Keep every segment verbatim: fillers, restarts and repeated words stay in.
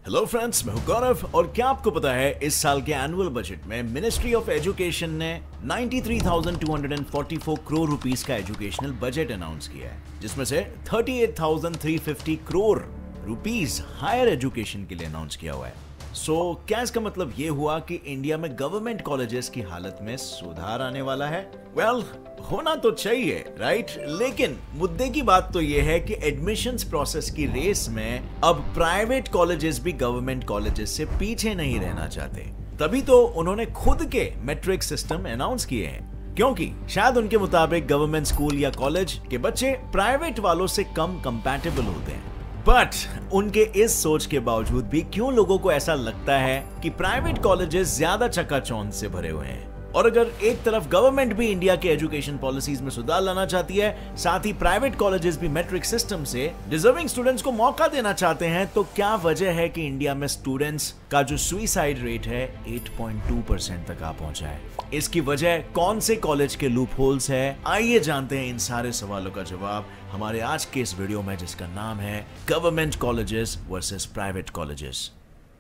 Hello friends, मैं हूं गौरव और क्या आपको पता है इस साल के एनुअल बजट में मिनिस्ट्री ऑफ एजुकेशन ने तिरानवे हज़ार दो सौ चौवालीस करोड़ रुपीस का एजुकेशनल बजट अनाउंस किया है, जिसमें से अड़तीस हज़ार तीन सौ पचास करोड़ रुपीस हायर एजुकेशन के लिए अनाउंस किया हुआ है। सो so, क्या इसका मतलब ये हुआ कि इंडिया में गवर्नमेंट कॉलेजेस की हालत में सुधार आने वाला है? वेल well, होना तो चाहिए, राइट? लेकिन मुद्दे की बात तो ये है कि एडमिशंस प्रोसेस की रेस में अब प्राइवेट कॉलेजेस भी गवर्नमेंट कॉलेजेस से पीछे नहीं रहना चाहते। तभी तो उन्होंने खुद के मैट्रिक सिस्टम अनाउंस किए हैं, क्योंकि शायद उनके मुताबिक गवर्नमेंट स्कूल या कॉलेज के बच्चे प्राइवेट वालों से कम कंपैटिबल होते हैं। बट उनके इस सोच के बावजूद भी क्यों लोगों को ऐसा लगता है कि प्राइवेट कॉलेजेस ज्यादा चकाचौंध से भरे हुए हैं? और अगर एक तरफ गवर्नमेंट भी इंडिया के एजुकेशन पॉलिसीज में सुधार लाना चाहती है, साथ ही प्राइवेट कॉलेजेस भी मैट्रिक सिस्टम से डिजर्विंग स्टूडेंट्स को मौका देना चाहते हैं, तो क्या वजह है कि इंडिया में स्टूडेंट्स का जो सुसाइड रेट है आठ पॉइंट दो परसेंट तक आ पहुंचा है? इसकी वजह कौन से कॉलेज के लूप होल्स है? आइए जानते हैं इन सारे सवालों का जवाब हमारे आज के इस वीडियो में, जिसका नाम है government colleges versus private colleges.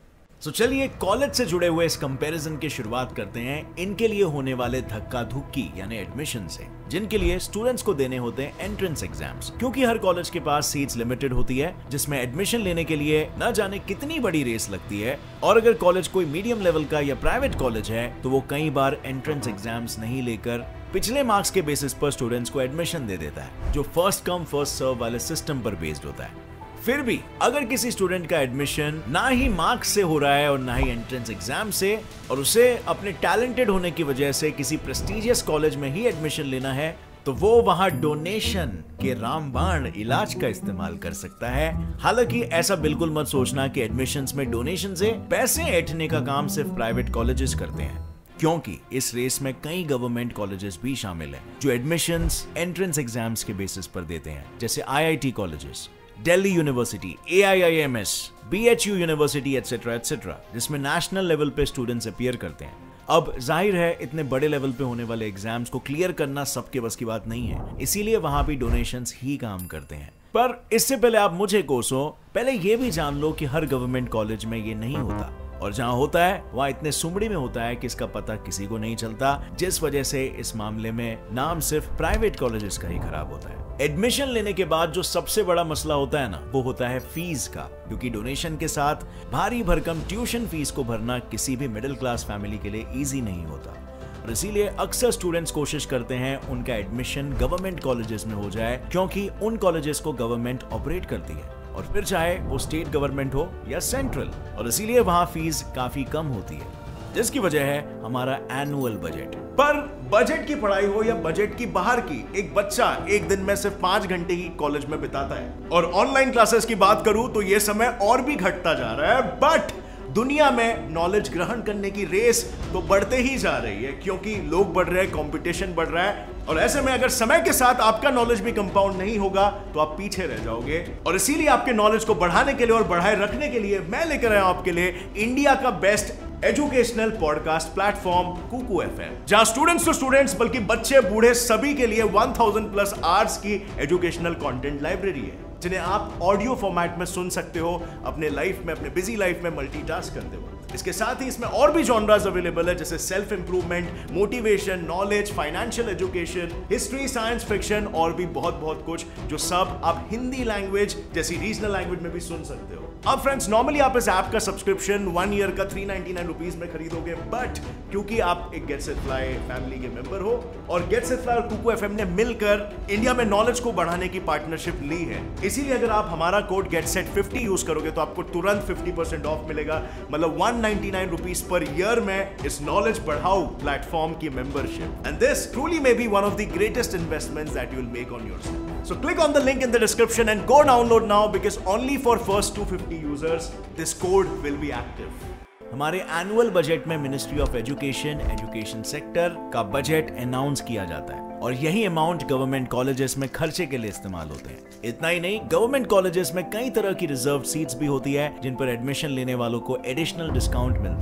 So so, चलिए कॉलेज से जुड़े हुए इस कंपैरिजन की शुरुआत करते हैं इनके लिए होने वाले धक्का धुक्की यानी एडमिशन से, जिनके लिए स्टूडेंट्स को देने होते हैं एंट्रेंस एग्जाम्स। क्योंकि हर कॉलेज के पास सीट्स लिमिटेड होती है, जिसमें एडमिशन लेने के लिए न जाने कितनी बड़ी रेस लगती है, और अगर कॉलेज कोई मीडियम लेवल का या प्राइवेट कॉलेज है तो वो कई बार एंट्रेंस एग्जाम्स नहीं लेकर पिछले मार्क्स के बेसिस पर स्टूडेंट्स को एडमिशन दे देता है, जो फर्स्ट कम फर्स्ट सर्व वाले सिस्टम पर बेस्ड होता है। फिर भी अगर किसी स्टूडेंट का एडमिशन ना ही मार्क्स से हो रहा है और ना ही एंट्रेंस एग्जाम से, और उसे अपने टैलेंटेड होने की वजह से किसी प्रेस्टिजियस कॉलेज में ही एडमिशन लेना है, तो वो वहां डोनेशन के रामबाण इलाज का इस्तेमाल कर सकता है। हालांकि ऐसा बिल्कुल मत सोचना कि एडमिशंस में डोनेशन से पैसे ऐंठने का काम सिर्फ प्राइवेट कॉलेजेस करते हैं, क्योंकि इस रेस में कई गवर्नमेंट कॉलेजेस भी शामिल हैं जो एडमिशंस एंट्रेंस एग्जाम्स के बेसिस पर देते हैं, जैसे I I T colleges, Delhi university, A I I M S, B H U university et cetera et cetera, जिसमें नेशनल लेवल पे स्टूडेंट्स अपीयर करते हैं। अब जाहिर है इतने बड़े लेवल पे होने वाले एग्जाम्स को क्लियर करना सबके बस की बात नहीं है, इसीलिए वहां भी डोनेशंस ही काम करते हैं। पर इससे पहले आप मुझे कोसो, पहले ये भी जान लो कि हर गवर्नमेंट कॉलेज में ये नहीं होता, और जहां होता है वहां इतने सुमड़ी में होता है कि इसका पता किसी को नहीं चलता, जिस वजह से इस मामले में नाम सिर्फ प्राइवेट कॉलेजेस का ही खराब होता है। एडमिशन लेने के बाद जो सबसे बड़ा मसला होता है ना, वो होता है फीस का, क्योंकि डोनेशन के साथ भारी भरकम ट्यूशन फीस को भरना किसी भी मिडिल क्लास फैमिली के लिए इजी नहीं होता, और इसीलिए अक्सर स्टूडेंट्स कोशिश करते हैं उनका एडमिशन गवर्नमेंट कॉलेजेस में हो जाए, क्योंकि उन कॉलेजेस को गवर्नमेंट ऑपरेट करती है, और फिर चाहे वो स्टेट गवर्नमेंट हो या सेंट्रल, और इसीलिए वहां फीस काफी कम होती है, जिसकी वजह है हमारा एनुअल बजट। पर बजट की पढ़ाई हो या बजट की बाहर की, एक बच्चा एक दिन में सिर्फ पांच घंटे ही कॉलेज में बिताता है, और ऑनलाइन क्लासेस की बात करूं तो ये समय और भी घटता जा रहा है। बट दुनिया में नॉलेज ग्रहण करने की रेस तो बढ़ते ही जा रही है, क्योंकि लोग बढ़ रहे हैं, कंपटीशन बढ़ रहा है, और ऐसे में अगर समय के साथ आपका नॉलेज भी कंपाउंड नहीं होगा तो आप पीछे रह जाओगे। और इसीलिए आपके नॉलेज को बढ़ाने के लिए और बढ़ाए रखने के लिए मैं लेकर आया हूं आपके लिए इंडिया का best educational podcast platform Kuku F M, जहां स्टूडेंट्स टू स्टूडेंट्स बल्कि बच्चे बूढ़े सभी के लिए एक हज़ार प्लस आवर्स की एजुकेशनल कंटेंट लाइब्रेरी है, जिन्हें आप ऑडियो फॉर्मेट में सुन सकते हो अपने लाइफ में, अपने बिजी लाइफ में मल्टीटास्क करते हो। इसके साथ ही इसमें और भी जॉनरास अवेलेबल है, जैसे self improvement, motivation, knowledge, financial education, history, science fiction, और भी बहुत बहुत कुछ, जो सब आप हिंदी लैंग्वेज जैसी रीजनल लैंग्वेज में भी सुन सकते हो। अब फ्रेंड्स, नॉर्मली आप इस ऐप का सब्सक्रिप्शन वन ईयर का थ्री नाइनटी नाइन रुपीज में खरीदोगे, बट क्योंकि आप एक गेट सेट फ्लाई फैमिली के मेंबर हो, और गेट सेट फ्लाई और कुकू एफएम ने मिलकर इंडिया में नॉलेज को बढ़ाने की पार्टनरशिप ली है, इसीलिए अगर आप हमारा code get set fifty use करोगे तो आपको तुरंत फिफ्टी परसेंट ऑफ मिलेगा, मतलब one ninety nine rupees per year में इस नॉलेज बढ़ाओ प्लेटफॉर्म की membership. And this truly may be one of the greatest investments that you will make on yourself. So click on the link in the description and go download now, because only for first two hundred fifty users this code will be active. हमारे annual budget में ministry of education, education sector का budget announce किया जाता है, और यही amount government colleges में खर्चे के लिए इस्तेमाल होते हैं। इतना ही नहीं, गवर्नमेंट कॉलेजेस में कई तरह की रिजर्व सीट्स भी होती है, जिन पर एडमिशन लेने वालों को एडिशनल डिस्काउंट मिलता है, और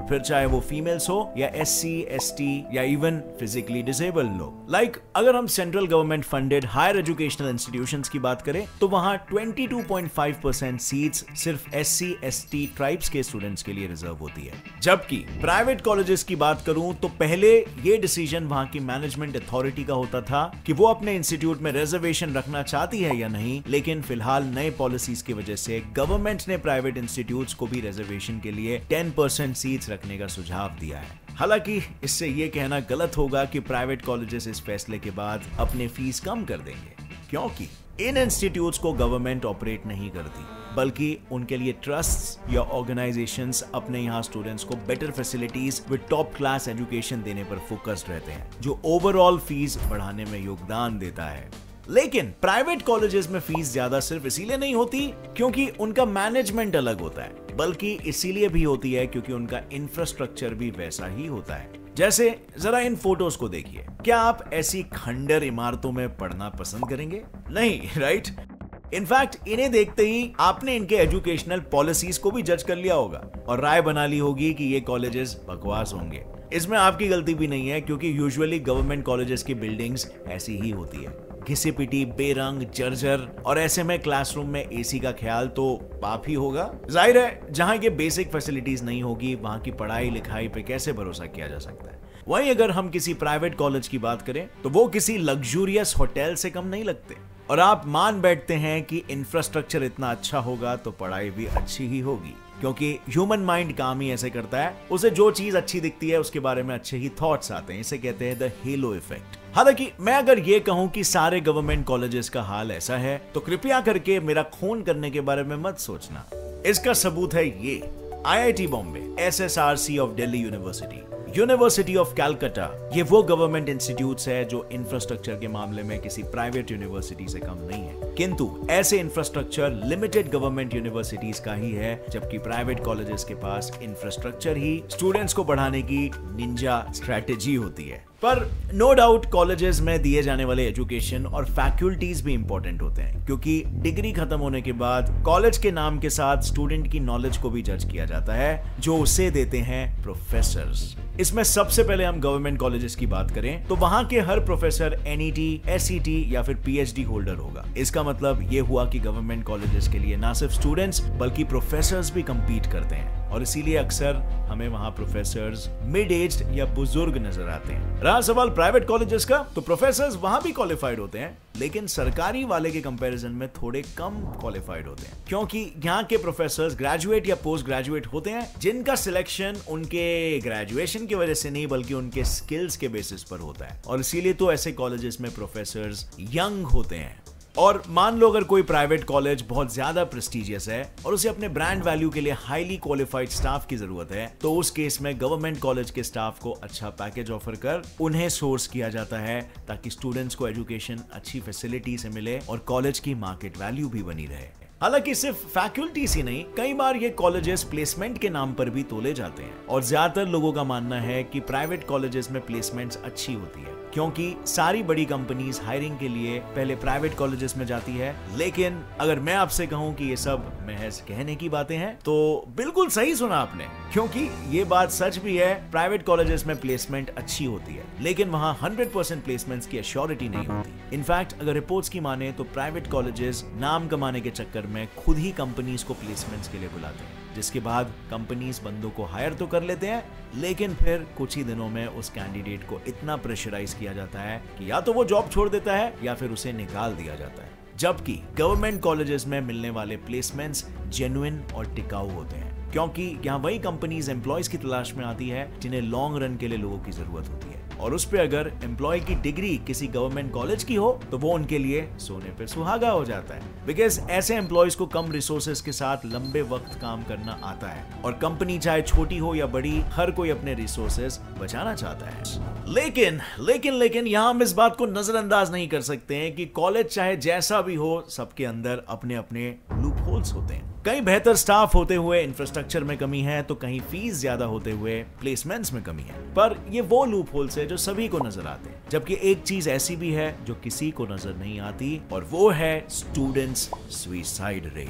फिर चाहे वो फीमेल्स हो या एस सी एस टी या इवन फिजिकली डिसेबल्ड लोग। लाइक अगर हम central government funded higher educational institutions की बात करें तो वहां बाईस पॉइंट पाँच परसेंट सीट्स सिर्फ S C S T tribes के स्टूडेंट्स के लिए रिजर्व होती है। जबकि प्राइवेट कॉलेजेस की बात करूं तो पहले ये डिसीजन वहां की मैनेजमेंट अथॉरिटी का होता था कि वो अपने इंस्टीट्यूट में रिजर्वेशन रखना चाहती है या नहीं, लेकिन फिलहाल नए पॉलिसीज की वजह से गवर्नमेंट ने प्राइवेट इंस्टीट्यूट्स को भी रिजर्वेशन के लिए दस परसेंट सीट्स रखने का सुझाव दिया है। हालांकि इससे ये कहना गलत होगा कि प्राइवेट कॉलेजेस इस फैसले के बाद अपने फीस कम कर देंगे, क्योंकि इन इंस्टीट्यूट्स को गवर्नमेंट ऑपरेट नहीं करती, बल्कि उनके लिए ट्रस्ट्स या ऑर्गेनाइजेशंस अपने यहाँ स्टूडेंट्स को better facilities with top class education देने पर फोकस्ड रहते हैं, जो ओवरऑल फीस बढ़ाने में योगदान देता है। लेकिन प्राइवेट कॉलेजेस में फीस ज्यादा सिर्फ इसीलिए नहीं होती क्योंकि उनका मैनेजमेंट अलग होता है, बल्कि इसीलिए भी होती है क्योंकि उनका इंफ्रास्ट्रक्चर भी वैसा ही होता है। जैसे जरा इन फोटोज को देखिए, क्या आप ऐसी खंडर इमारतों में पढ़ना पसंद करेंगे? नहीं, राइट? इनफैक्ट इन्हें देखते ही आपने इनके एजुकेशनल पॉलिसीज को भी जज कर लिया होगा और राय बना ली होगी कि ये कॉलेजेस बकवास होंगे। इसमें आपकी गलती भी नहीं है, क्योंकि यूजुअली गवर्नमेंट कॉलेजेस की बिल्डिंग्स ऐसी ही होती है, घिसी पिटी, बेरंग, जर्जर, और ऐसे में क्लासरूम में एसी का ख्याल तो पाप ही होगा। जाहिर है जहां ये बेसिक फैसिलिटीज नहीं होगी वहां की पढ़ाई लिखाई पे कैसे भरोसा किया जा सकता है। वहीं अगर हम किसी प्राइवेट कॉलेज की बात करें तो वो किसी लग्जूरियस होटल से कम नहीं लगते, और आप मान बैठते हैं कि इंफ्रास्ट्रक्चर इतना अच्छा होगा तो पढ़ाई भी अच्छी ही होगी, क्योंकि ह्यूमन माइंड काम ही ऐसे करता है, उसे जो चीज अच्छी दिखती है उसके बारे में अच्छे ही थॉट्स आते हैं। इसे कहते हैं द हेलो इफेक्ट। हालांकि मैं अगर ये कहूं कि सारे गवर्नमेंट कॉलेजेस का हाल ऐसा है तो कृपया करके मेरा खून करने के बारे में मत सोचना। इसका सबूत है ये, I I T Bombay, S S R C of Delhi university, university of Calcutta, ये वो गवर्नमेंट इंस्टीट्यूट्स है जो इंफ्रास्ट्रक्चर के मामले में किसी प्राइवेट यूनिवर्सिटी से कम नहीं है, किंतु ऐसे इंफ्रास्ट्रक्चर लिमिटेड गवर्नमेंट यूनिवर्सिटीज का ही है, जबकि प्राइवेट कॉलेजेस के पास इंफ्रास्ट्रक्चर ही स्टूडेंट्स को बढ़ाने की निंजा स्ट्रैटेजी होती है। पर नो डाउट कॉलेजेस में दिए जाने वाले एजुकेशन और फैकल्टीज भी इंपॉर्टेंट होते हैं, क्योंकि डिग्री खत्म होने के बाद कॉलेज के नाम के साथ स्टूडेंट की नॉलेज को भी जज किया जाता है, जो उसे देते हैं प्रोफेसर्स। इसमें सबसे पहले हम गवर्नमेंट कॉलेजेस की बात करें तो वहां के हर professor N E T, S E T या फिर पी एच डी होल्डर होगा। इसका मतलब ये हुआ कि गवर्नमेंट कॉलेजेस के लिए ना सिर्फ स्टूडेंट्स बल्कि प्रोफेसर्स भी compete करते हैं, और इसीलिए अक्सर हमें वहां प्रोफेसर्स मिड एज्ड या बुजुर्ग नजर आते हैं। रहा सवाल प्राइवेट कॉलेजेस का, तो प्रोफेसर्स वहां भी क्वालिफाइड होते हैं, लेकिन सरकारी वाले के कंपैरिजन में थोड़े कम क्वालिफाइड होते हैं, क्योंकि यहाँ के प्रोफेसर्स ग्रेजुएट या पोस्ट ग्रेजुएट होते हैं, जिनका सिलेक्शन उनके ग्रेजुएशन की वजह से नहीं बल्कि उनके स्किल्स के बेसिस पर होता है, और इसीलिए तो ऐसे कॉलेजेस में प्रोफेसर्स यंग होते हैं। और मान लो अगर कोई प्राइवेट कॉलेज बहुत ज्यादा प्रेस्टिजियस है और उसे अपने ब्रांड वैल्यू के लिए हाईली क्वालिफाइड स्टाफ की जरूरत है, तो उस केस में गवर्नमेंट कॉलेज के स्टाफ को अच्छा पैकेज ऑफर कर उन्हें सोर्स किया जाता है, ताकि स्टूडेंट्स को एजुकेशन अच्छी फैसिलिटी से मिले और कॉलेज की मार्केट वैल्यू भी बनी रहे। हालांकि सिर्फ फैकल्टीज ही नहीं, कई बार ये कॉलेजेस प्लेसमेंट के नाम पर भी तोले जाते हैं, और ज्यादातर लोगों का मानना है कि प्राइवेट कॉलेजेस में प्लेसमेंट्स अच्छी होती है, क्योंकि सारी बड़ी कंपनीज हायरिंग के लिए पहले प्राइवेट कॉलेजेस में जाती है। लेकिन अगर मैं आपसे कहूं कि ये सब महज कहने की बातें हैं, तो बिल्कुल सही सुना आपने, क्योंकि ये बात सच भी है, प्राइवेट कॉलेजेस में प्लेसमेंट अच्छी होती है, लेकिन वहां हंड्रेड परसेंट प्लेसमेंट्स की एश्योरिटी नहीं होती। इनफैक्ट अगर रिपोर्ट्स की माने तो प्राइवेट कॉलेजेस नाम कमाने के चक्कर में खुद ही कंपनीज को प्लेसमेंट्स के लिए बुलाते हैं, जिसके बाद कंपनीज बंदों को हायर तो कर लेते हैं, लेकिन फिर कुछ ही दिनों में उस कैंडिडेट को इतना प्रेशराइज किया जाता है कि या तो वो जॉब छोड़ देता है या फिर उसे निकाल दिया जाता है। जबकि गवर्नमेंट कॉलेजेस में मिलने वाले प्लेसमेंट्स जेन्युइन और टिकाऊ होते हैं, क्योंकि यहाँ वही कंपनीज एम्प्लॉयज की तलाश में आती है जिन्हें लॉन्ग रन के लिए लोगों की जरूरत होती है, और उस पे अगर एम्प्लॉय की डिग्री किसी गवर्नमेंट कॉलेज की हो तो वो उनके लिए सोने पे सुहागा हो जाता है, बिकॉज ऐसे एम्प्लॉयज को कम रिसोर्सेज के साथ लंबे वक्त काम करना आता है, और कंपनी चाहे छोटी हो या बड़ी, हर कोई अपने रिसोर्सेज बचाना चाहता है। लेकिन लेकिन लेकिन यहाँ हम इस बात को नजरअंदाज नहीं कर सकते हैं कि कॉलेज चाहे जैसा भी हो, सबके अंदर अपने अपने लूप होल्स होते हैं। कहीं बेहतर स्टाफ होते हुए इंफ्रास्ट्रक्चर में कमी है, तो कहीं फीस ज्यादा होते हुए प्लेसमेंट्स में कमी है, पर ये वो लूप होल्स है जो सभी को नजर आते हैं। जबकि एक चीज ऐसी भी है जो किसी को नजर नहीं आती, और वो है students suicide rate.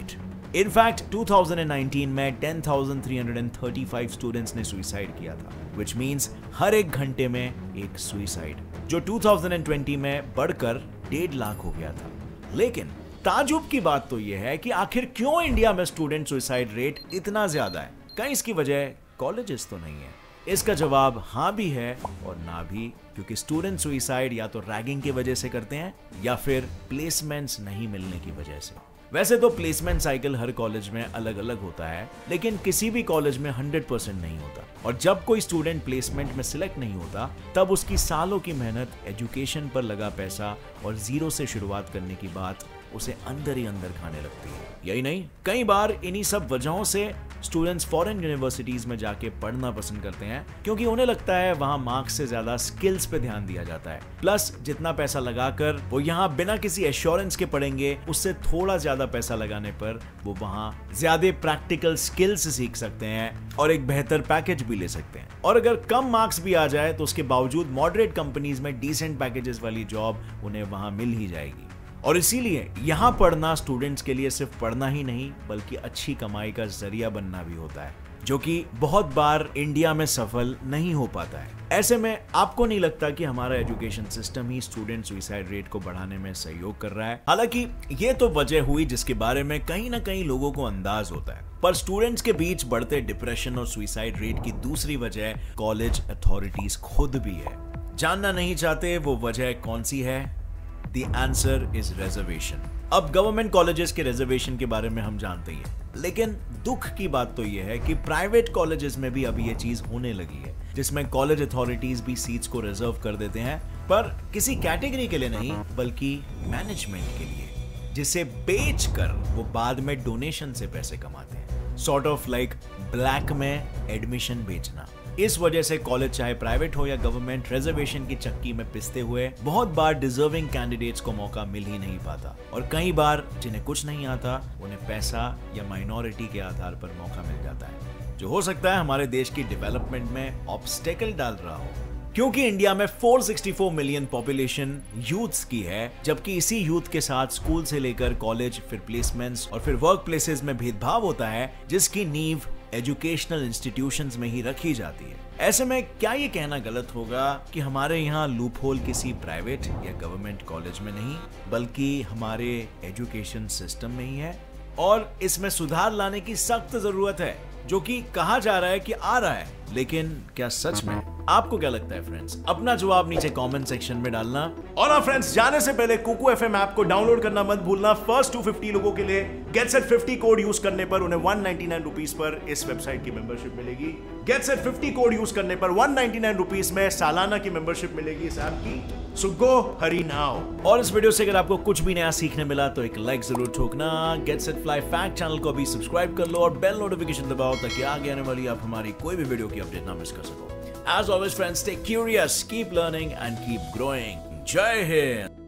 In fact two thousand nineteen में ten thousand three hundred thirty five students ने सुसाइड किया था, विच मींस हर एक घंटे में एक सुसाइड, जो टू थाउजेंड ट्वेंटी में बढ़कर डेढ़ लाख हो गया था। लेकिन ताजुब की बात तो यह है कि आखिर क्यों इंडिया में स्टूडेंट सुसाइड रेट इतना ज्यादा है? कहीं इसकी वजह कॉलेजेस तो नहीं है? इसका जवाब हाँ भी है और ना भी, क्योंकि स्टूडेंट सुसाइड या तो रैगिंग की वजह से करते हैं या फिर प्लेसमेंट्स नहीं मिलने की वजह से। वैसे तो प्लेसमेंट साइकिल हर कॉलेज में अलग अलग होता है, लेकिन किसी भी कॉलेज में हंड्रेड परसेंट नहीं होता, और जब कोई स्टूडेंट प्लेसमेंट में सिलेक्ट नहीं होता तब उसकी सालों की मेहनत, एजुकेशन पर लगा पैसा और जीरो से शुरुआत करने की बात उसे अंदर ही अंदर खाने लगती है। यही नहीं, कई बार इन्हीं सब वजहों से स्टूडेंट्स फॉरेन यूनिवर्सिटीज में जाके पढ़ना पसंद करते हैं, क्योंकि उन्हें लगता है वहां मार्क्स से ज्यादा स्किल्स पे ध्यान दिया जाता है। प्लस जितना पैसा लगाकर वो यहाँ बिना किसी एश्योरेंस के पढ़ेंगे, उससे थोड़ा ज्यादा पैसा लगाने पर वो वहां ज्यादा प्रैक्टिकल स्किल्स सीख सकते हैं और एक बेहतर पैकेज भी ले सकते हैं। और अगर कम मार्क्स भी आ जाए तो उसके बावजूद मॉडरेट कंपनीज में डिसेंट पैकेजेस वाली जॉब उन्हें वहां मिल ही जाएगी। और इसीलिए यहाँ पढ़ना स्टूडेंट्स के लिए सिर्फ पढ़ना ही नहीं, बल्कि अच्छी कमाई का जरिया बनना भी होता है, जो कि बहुत बार इंडिया में सफल नहीं हो पाता है। ऐसे में आपको नहीं लगता कि हमारा एजुकेशन सिस्टम ही स्टूडेंट सुसाइड रेट को बढ़ाने में सहयोग कर रहा है? हालांकि ये तो वजह हुई जिसके बारे में कहीं ना कहीं लोगों को अंदाज होता है, पर स्टूडेंट्स के बीच बढ़ते डिप्रेशन और सुसाइड रेट की दूसरी वजह कॉलेज अथॉरिटीज खुद भी है। जानना नहीं चाहते वो वजह कौन सी है? The answer is reservation। अब गवर्नमेंट कॉलेजेस के रिजर्वेशन के बारे में हम जानते ही हैं, लेकिन दुख की बात तो यह है कि प्राइवेट कॉलेजेस में भी अभी ये चीज होने लगी है, जिसमें कॉलेज अथॉरिटीज भी सीट्स को रिजर्व कर देते हैं, पर किसी कैटेगरी के लिए नहीं, बल्कि मैनेजमेंट के लिए, जिसे बेचकर वो बाद में डोनेशन से पैसे कमाते हैं। सॉर्ट ऑफ लाइक ब्लैक में एडमिशन बेचना। इस वजह से कॉलेज चाहे प्राइवेट हो या गवर्नमेंट, रिजर्वेशन की चक्की में पिसते हुए बहुत बार डिजर्विंग कैंडिडेट्स को मौका मिल ही नहीं पाता, और कई बार जिन्हें कुछ नहीं आता उन्हें पैसा या माइनॉरिटी के आधार पर मौका मिल जाता है, जो हो सकता है हमारे देश की डेवलपमेंट में ऑब्स्टेकल डाल रहा हो। क्योंकि इंडिया में four sixty four million population youths की है, जबकि इसी यूथ के साथ स्कूल से लेकर कॉलेज, फिर प्लेसमेंट्स और फिर वर्क प्लेसेस में भेदभाव होता है, जिसकी नींव एजुकेशनल इंस्टीट्यूशंस में ही रखी जाती है। ऐसे में क्या ये कहना गलत होगा कि हमारे यहाँ लूप होल किसी प्राइवेट या गवर्नमेंट कॉलेज में नहीं, बल्कि हमारे एजुकेशन सिस्टम में ही है, और इसमें सुधार लाने की सख्त जरूरत है, जो कि कहा जा रहा है कि आ रहा है, लेकिन क्या सच में? आपको क्या लगता है फ्रेंड्स? अपना जवाब नीचे कमेंट सेक्शन में डालना। और हाँ फ्रेंड्स, जाने से पहले कुकू एफएम ऐप को डाउनलोड करना मत भूलना। फर्स्ट टू फिफ्टी लोगों के लिए get set fifty code use करने पर उन्हें वन नाइनटी नाइन रुपीस पर इस वेबसाइट की मेंबरशिप मिलेगी। Get set fifty code use करने पर वन नाइनटी नाइन रुपीस में सालाना की मेंबरशिप मिलेगी इस ऐप की। So go hurry now. और इस वीडियो से अगर आपको कुछ भी नया सीखने मिला तो एक लाइक जरूर ठोकना। Get Set Fly fact channel को अभी सब्सक्राइब कर लो और बेल नोटिफिकेशन दबाओ, ताकि आगे आने वाली आप हमारी कोई भी वीडियो की अपडेट ना मिस कर सको। As always friends, stay curious, keep learning and keep growing. Jai Hind!